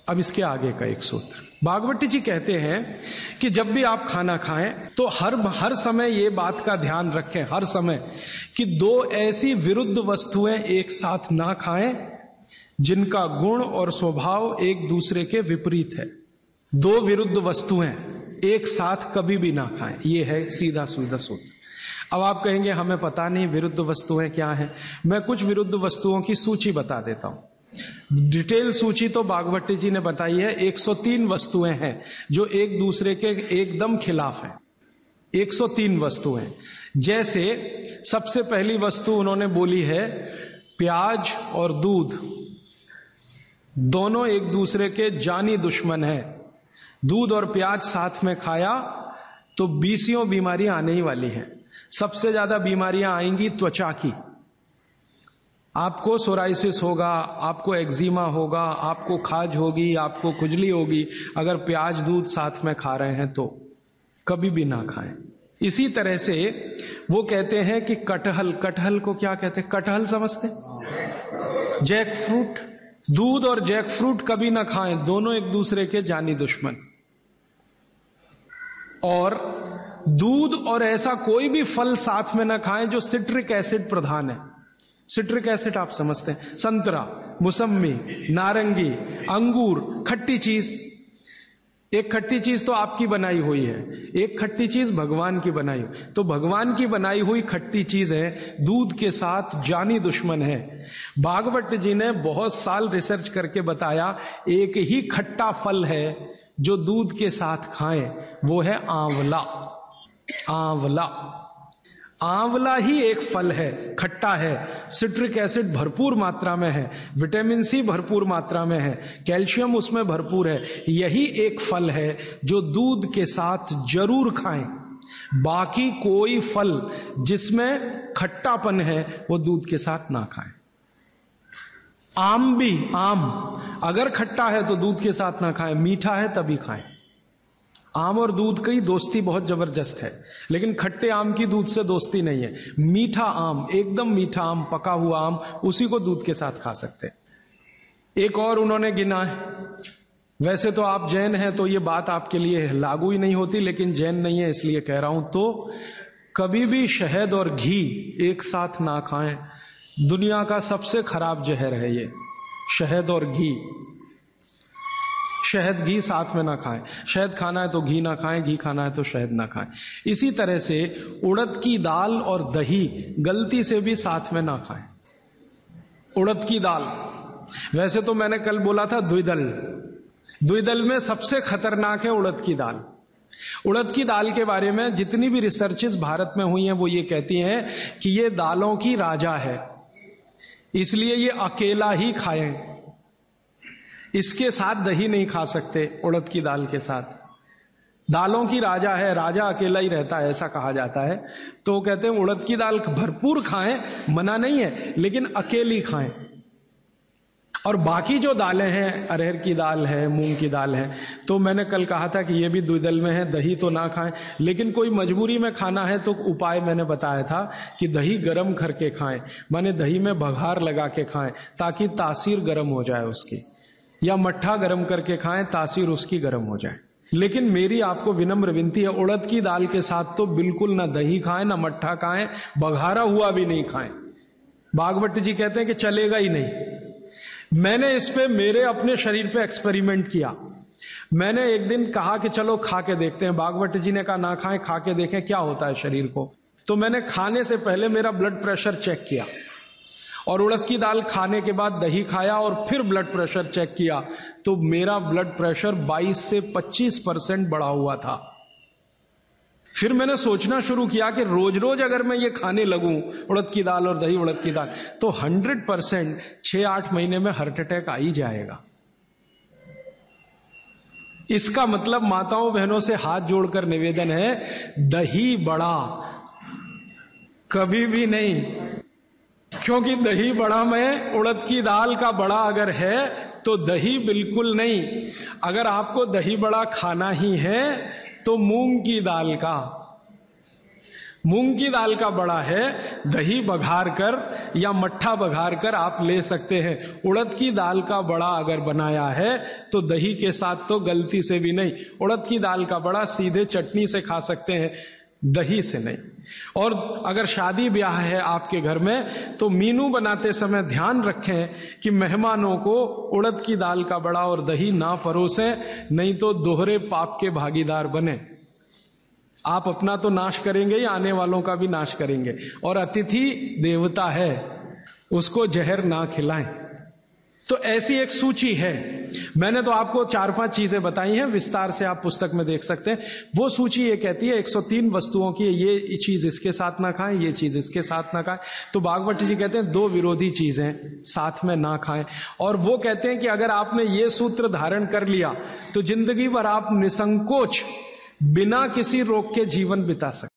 अब इसके आगे का एक सूत्र, भागवती जी कहते हैं कि जब भी आप खाना खाएं तो हर समय ये बात का ध्यान रखें, हर समय, कि दो ऐसी विरुद्ध वस्तुएं एक साथ ना खाएं जिनका गुण और स्वभाव एक दूसरे के विपरीत है। दो विरुद्ध वस्तुएं एक साथ कभी भी ना खाएं, ये है सीधा सीधा सूत्र। अब आप कहेंगे हमें पता नहीं विरुद्ध वस्तुएं क्या हैं। मैं कुछ विरुद्ध वस्तुओं की सूची बता देता हूं। डिटेल सूची तो भागवती जी ने बताई है। 103 वस्तुएं हैं जो एक दूसरे के एकदम खिलाफ हैं। 103 वस्तुएं। जैसे सबसे पहली वस्तु उन्होंने बोली है, प्याज और दूध दोनों एक दूसरे के जानी दुश्मन हैं। दूध और प्याज साथ में खाया तो 20 बीमारियां आने ही वाली हैं। सबसे ज्यादा बीमारियां आएंगी त्वचा की। आपको सोराइसिस होगा, आपको एक्जिमा होगा, आपको खाज होगी, आपको खुजली होगी अगर प्याज दूध साथ में खा रहे हैं तो कभी भी ना खाएं। इसी तरह से वो कहते हैं कि कटहल को क्या कहते हैं? कटहल समझते? जैक फ्रूट, दूध और जैक फ्रूट कभी ना खाएं, दोनों एक दूसरे के जानी दुश्मन। और दूध और ऐसा कोई भी फल साथ में ना खाएं जो सिट्रिक एसिड प्रधान है। सिट्रिक एसिड आप समझते हैं, संतरा, मौसम्मी, नारंगी, अंगूर, खट्टी चीज। एक खट्टी चीज तो आपकी बनाई हुई है, एक खट्टी चीज भगवान की बनाई हुई। तो भगवान की बनाई हुई खट्टी चीज है, दूध के साथ जानी दुश्मन है। भागवत जी ने बहुत साल रिसर्च करके बताया, एक ही खट्टा फल है जो दूध के साथ खाएं, वो है आंवला। आंवला, आंवला ही एक फल है, खट्टा है, सिट्रिक एसिड भरपूर मात्रा में है, विटामिन सी भरपूर मात्रा में है, कैल्शियम उसमें भरपूर है। यही एक फल है जो दूध के साथ जरूर खाएं। बाकी कोई फल जिसमें खट्टापन है वो दूध के साथ ना खाएं। आम भी, आम अगर खट्टा है तो दूध के साथ ना खाएं, मीठा है तभी खाएं। आम और दूध की दोस्ती बहुत जबरदस्त है, लेकिन खट्टे आम की दूध से दोस्ती नहीं है। मीठा आम, एकदम मीठा आम, पका हुआ आम, उसी को दूध के साथ खा सकते हैं। एक और उन्होंने गिना है, वैसे तो आप जैन हैं तो ये बात आपके लिए लागू ही नहीं होती, लेकिन जैन नहीं है इसलिए कह रहा हूं, तो कभी भी शहद और घी एक साथ ना खाएं। दुनिया का सबसे खराब जहर है ये, शहद और घी। शहद घी साथ में ना खाएं। शहद खाना है तो घी ना खाएं, घी खाना है तो शहद ना खाएं। इसी तरह से उड़द की दाल और दही गलती से भी साथ में ना खाएं। उड़द की दाल, वैसे तो मैंने कल बोला था द्विदल, द्विदल में सबसे खतरनाक है उड़द की दाल। उड़द की दाल के बारे में जितनी भी रिसर्चेस भारत में हुई हैं वो ये कहती हैं कि ये दालों की राजा है, इसलिए ये अकेला ही खाएं। इसके साथ दही नहीं खा सकते, उड़द की दाल के साथ। दालों की राजा है, राजा अकेला ही रहता है ऐसा कहा जाता है। तो वो कहते हैं उड़द की दाल भरपूर खाएं, मना नहीं है, लेकिन अकेली खाएं। और बाकी जो दालें हैं, अरहर की दाल है, मूंग की दाल है, तो मैंने कल कहा था कि ये भी द्विदल में है, दही तो ना खाएं। लेकिन कोई मजबूरी में खाना है तो उपाय मैंने बताया था कि दही गर्म करके खाएं, माने दही में बघार लगा के खाएं ताकि तासीर गर्म हो जाए उसकी, या मट्ठा गर्म करके खाएं, तासीर उसकी गर्म हो जाए। लेकिन मेरी आपको विनम्र विनती है, उड़द की दाल के साथ तो बिल्कुल ना दही खाएं, ना मट्ठा खाएं, बघारा हुआ भी नहीं खाएं। भागवत जी कहते हैं कि चलेगा ही नहीं। मैंने इस पे मेरे अपने शरीर पे एक्सपेरिमेंट किया। मैंने एक दिन कहा कि चलो खा के देखते हैं। भागवत जी ने कहा ना खाएं, खा के देखें क्या होता है शरीर को। तो मैंने खाने से पहले मेरा ब्लड प्रेशर चेक किया, और उड़द की दाल खाने के बाद दही खाया और फिर ब्लड प्रेशर चेक किया, तो मेरा ब्लड प्रेशर 22 से 25% बढ़ा हुआ था। फिर मैंने सोचना शुरू किया कि रोज रोज अगर मैं ये खाने लगूं उड़द की दाल और दही उड़द की दाल, तो 100% 6-8 महीने में हार्ट अटैक आ ही जाएगा। इसका मतलब माताओं बहनों से हाथ जोड़कर निवेदन है, दही बड़ा कभी भी नहीं, क्योंकि दही बड़ा में उड़द की दाल का बड़ा अगर है तो दही बिल्कुल नहीं। अगर आपको दही बड़ा खाना ही है तो मूंग की दाल का, मूंग की दाल का बड़ा है, दही बघार कर या मट्ठा बघार कर आप ले सकते हैं। उड़द की दाल का बड़ा अगर बनाया है तो दही के साथ तो गलती से भी नहीं। उड़द की दाल का बड़ा सीधे चटनी से खा सकते हैं, दही से नहीं। और अगर शादी ब्याह है आपके घर में तो मीनू बनाते समय ध्यान रखें कि मेहमानों को उड़द की दाल का बड़ा और दही ना परोसें, नहीं तो दोहरे पाप के भागीदार बने। आप अपना तो नाश करेंगे या आने वालों का भी नाश करेंगे। और अतिथि देवता है, उसको जहर ना खिलाएं। तो ऐसी एक सूची है। मैंने तो आपको 4-5 चीजें बताई हैं, विस्तार से आप पुस्तक में देख सकते हैं। वो सूची ये कहती है 103 वस्तुओं की, ये चीज इसके साथ ना खाएं, ये चीज इसके साथ ना खाएं। तो भागवत जी कहते हैं 2 विरोधी चीजें साथ में ना खाएं। और वो कहते हैं कि अगर आपने ये सूत्र धारण कर लिया तो जिंदगी भर आप निसंकोच बिना किसी रोग के जीवन बिता सकते।